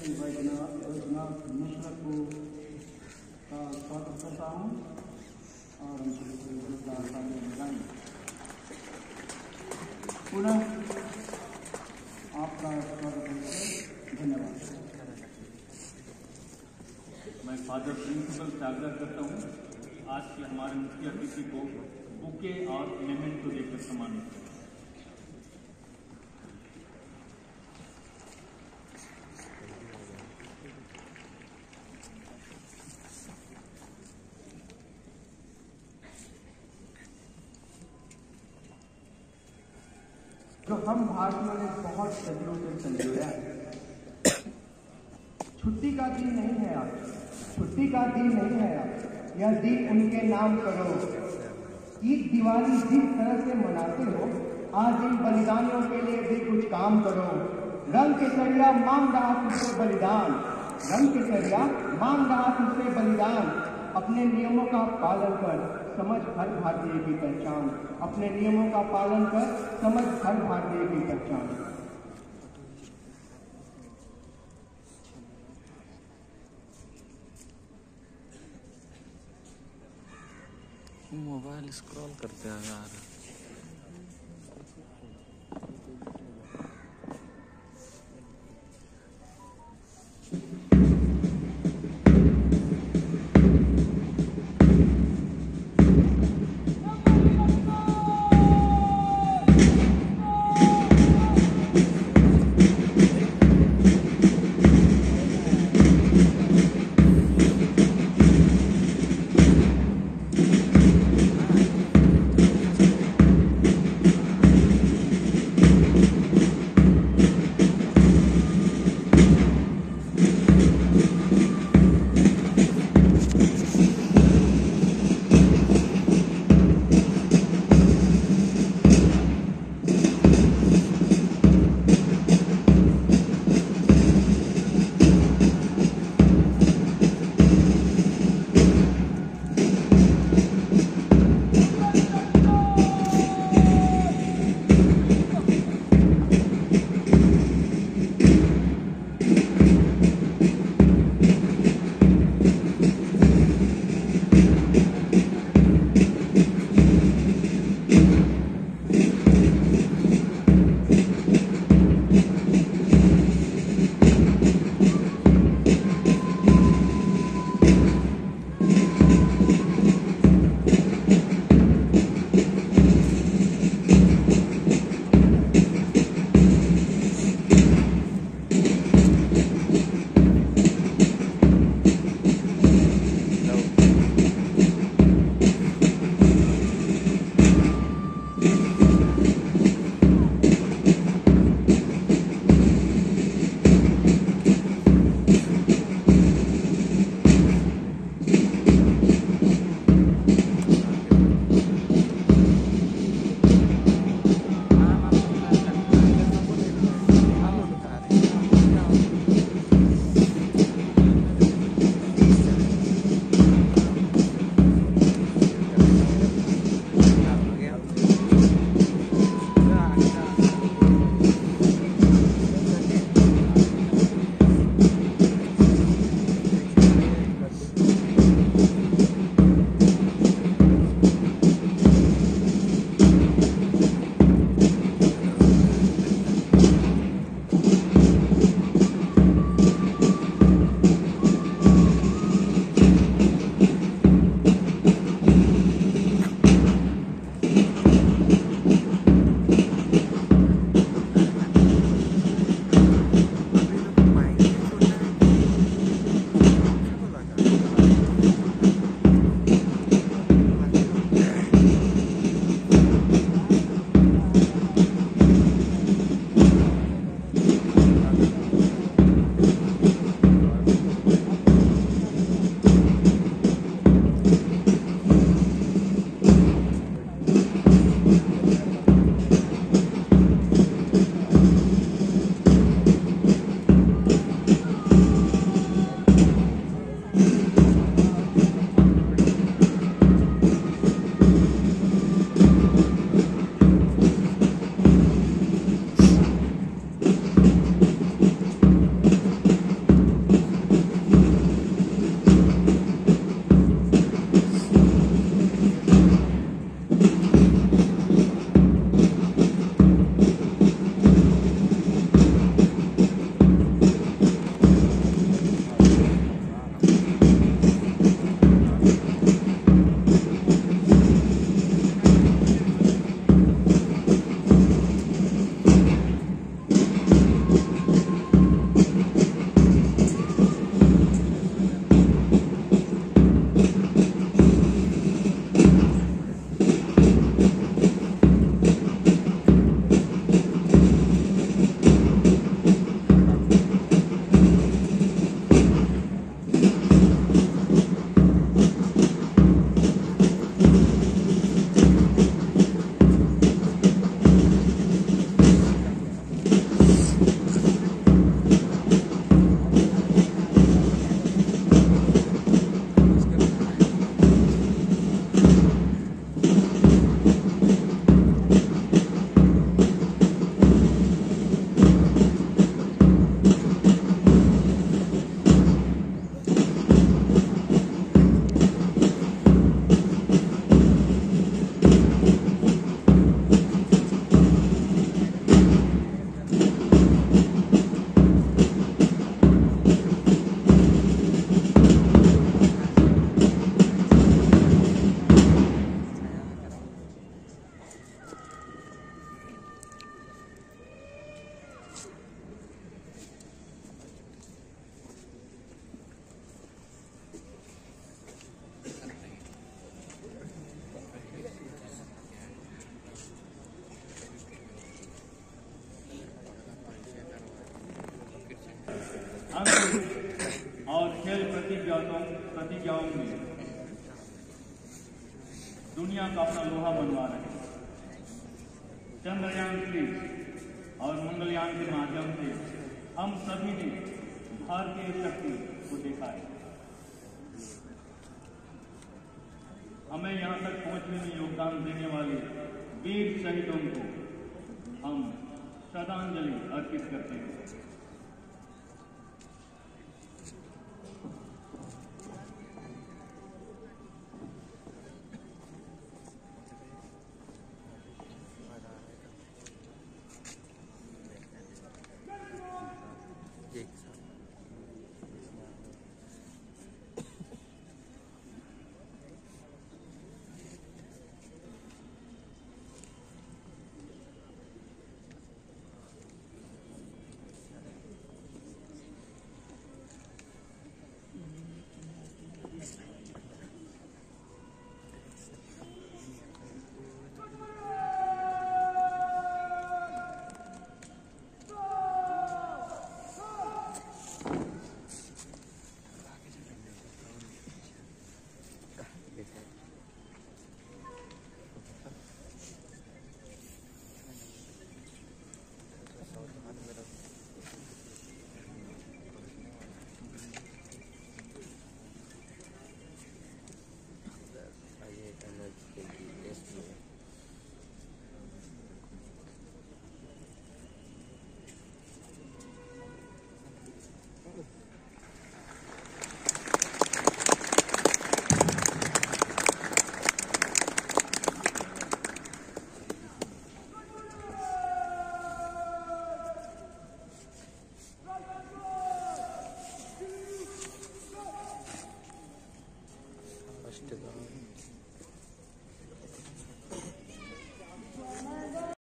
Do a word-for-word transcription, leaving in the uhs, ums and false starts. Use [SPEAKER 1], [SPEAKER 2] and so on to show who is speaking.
[SPEAKER 1] श्री वैद्यनाथ वैद्यनाथ मिश्र को का स्वागत करता हूँ और उनकी पुनः आपका स्वागत है। धन्यवाद।
[SPEAKER 2] मैं फादर प्रिंसिपल से आग्रह करता हूँ आज के हमारे मुख्य अतिथि को बुके और मेमेंटो देकर सम्मानित करें।
[SPEAKER 1] जो हम भारतीयों ने बहुत सदियों से संजोया है। छुट्टी का दिन नहीं है आज, छुट्टी का दिन नहीं है आज, यह दिन उनके नाम करो। ईद दिवाली जिस तरह से मनाते हो, आज इन बलिदानियों के लिए भी कुछ काम करो। रंग केसरिया मांग रहा तुझसे बलिदान, रंग केसरिया मांग रहा तुझसे बलिदान। अपने नियमों का पालन कर, समझ हर भारतीय की पहचान। अपने नियमों का पालन कर, समझ हर भारतीय की पहचान।
[SPEAKER 3] मोबाइल स्क्रॉल करते हैं यार।
[SPEAKER 2] अंक और खेल प्रतिज्ञाओं प्रतिज्ञाओं में दुनिया का अपना लोहा बनवा रहे हैं। चंद्रयान तीन और मंगलयान के माध्यम से हम सभी ने भारतीय शक्ति को देखा है। हमें यहाँ तक पहुंचने में योगदान देने वाले वीर शहीदों को हम श्रद्धांजलि अर्पित करते हैं।
[SPEAKER 3] फर्स्ट